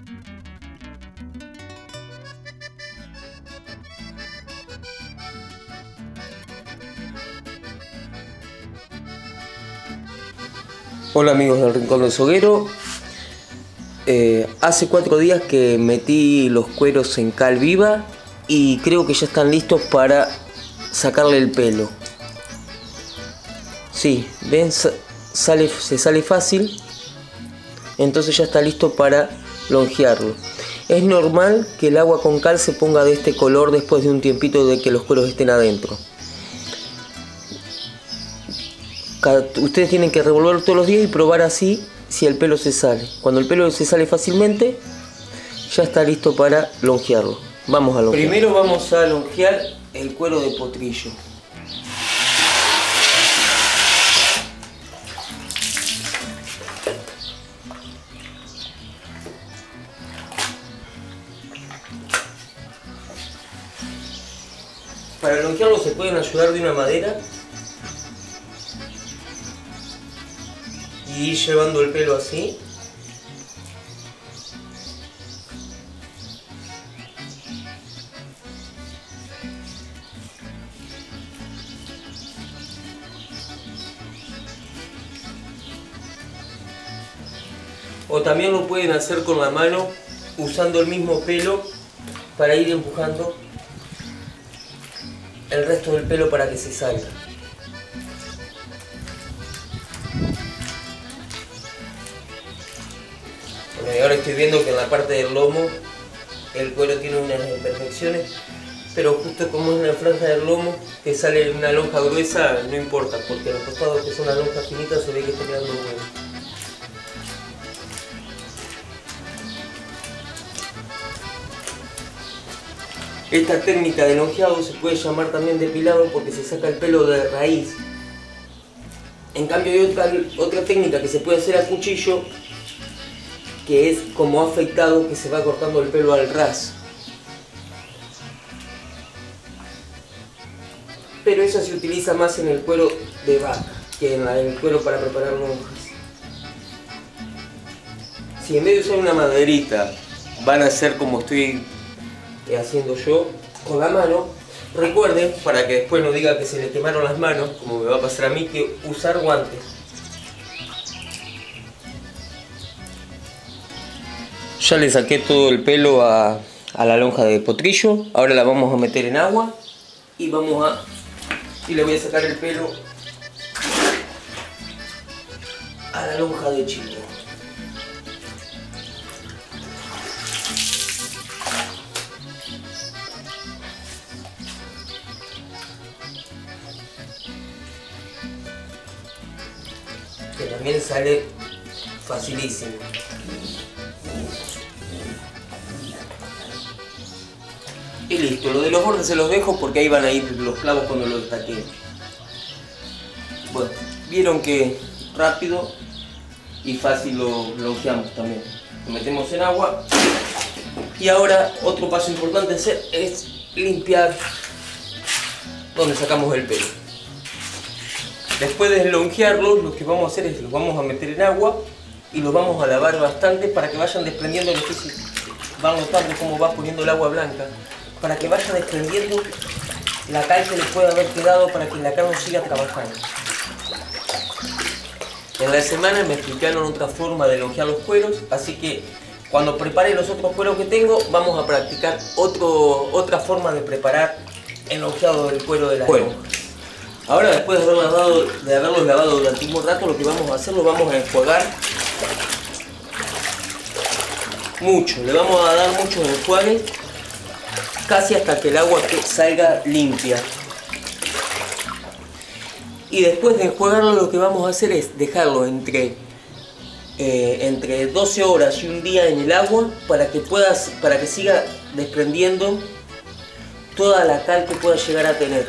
Hola amigos del Rincón del Soguero. Hace 4 días que metí los cueros en cal viva y creo que ya están listos para sacarle el pelo. Sí, ven, se sale fácil, entonces ya está listo para lonjearlo. Es normal que el agua con cal se ponga de este color después de un tiempito de que los cueros estén adentro. Ustedes tienen que revolver todos los días y probar así si el pelo se sale. Cuando el pelo se sale fácilmente, ya está listo para lonjearlo. Vamos a lonjear. Primero vamos a lonjear el cuero de potrillo. Para lonjearlo se pueden ayudar de una madera y ir llevando el pelo así. O también lo pueden hacer con la mano usando el mismo pelo para ir empujando el resto del pelo para que se salga. Bueno, y ahora estoy viendo que en la parte del lomo el cuero tiene unas imperfecciones, pero justo como es en la franja del lomo que sale una lonja gruesa, no importa, porque a los costados, que son una lonja finita, se ve que está quedando bueno. Esta técnica de lonjeado se puede llamar también depilado porque se saca el pelo de raíz. En cambio hay otra técnica que se puede hacer a cuchillo, que es como afeitado, que se va cortando el pelo al ras. Pero esa se utiliza más en el cuero de vaca que en el cuero para preparar lonjas. Si en vez de usar una maderita van a hacer como estoy haciendo yo con la mano, recuerden, para que después no diga que se les quemaron las manos, como me va a pasar a mí, que usar guantes. Ya le saqué todo el pelo a la lonja de potrillo. Ahora la vamos a meter en agua y le voy a sacar el pelo a la lonja de chivo. Que también sale facilísimo. Y listo, lo de los bordes se los dejo porque ahí van a ir los clavos cuando los destaque. Bueno, vieron que rápido y fácil lo lonjeamos también. Lo metemos en agua y ahora otro paso importante es limpiar donde sacamos el pelo. Después de lonjearlos, lo que vamos a hacer es los vamos a meter en agua y los vamos a lavar bastante para que vayan desprendiendo, no sé si van notando cómo va poniendo el agua blanca, para que vaya desprendiendo la cal que les puede haber quedado para que la cal no siga trabajando. En la semana me explicaron otra forma de lonjear los cueros, así que cuando prepare los otros cueros que tengo, vamos a practicar otra forma de preparar el lonjeado del cuero de la lonja. Ahora, después de haberlos lavado durante un rato, lo que vamos a hacer, lo vamos a enjuagar mucho. Le vamos a dar mucho enjuague, casi hasta que el agua salga limpia. Y después de enjuagarlo, lo que vamos a hacer es dejarlo entre 12 horas y un día en el agua para que siga desprendiendo toda la cal que pueda llegar a tener.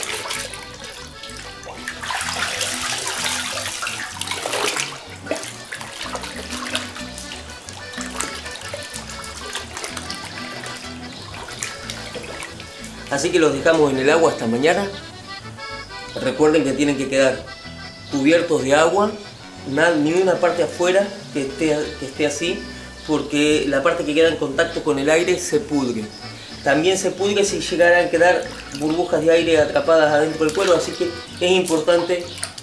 Así que los dejamos en el agua hasta mañana. Recuerden que tienen que quedar cubiertos de agua, ni una parte afuera que esté así, porque la parte que queda en contacto con el aire se pudre. También se pudre si llegaran a quedar burbujas de aire atrapadas adentro del cuero, así que es importante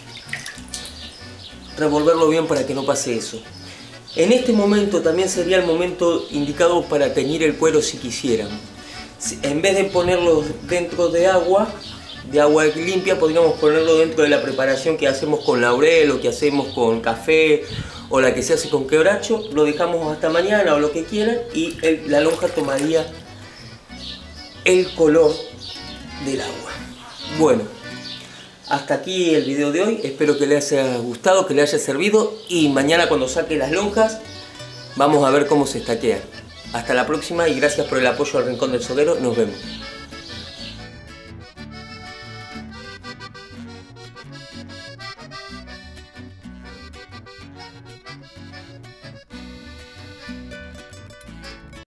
revolverlo bien para que no pase eso. En este momento también sería el momento indicado para teñir el cuero si quisieran. En vez de ponerlo dentro de agua limpia, podríamos ponerlo dentro de la preparación que hacemos con laurel o que hacemos con café o la que se hace con quebracho. Lo dejamos hasta mañana o lo que quieran y la lonja tomaría el color del agua. Bueno, hasta aquí el video de hoy. Espero que les haya gustado, que les haya servido, y mañana cuando saque las lonjas vamos a ver cómo se estaquean. Hasta la próxima y gracias por el apoyo al Rincón del Soguero. Nos vemos.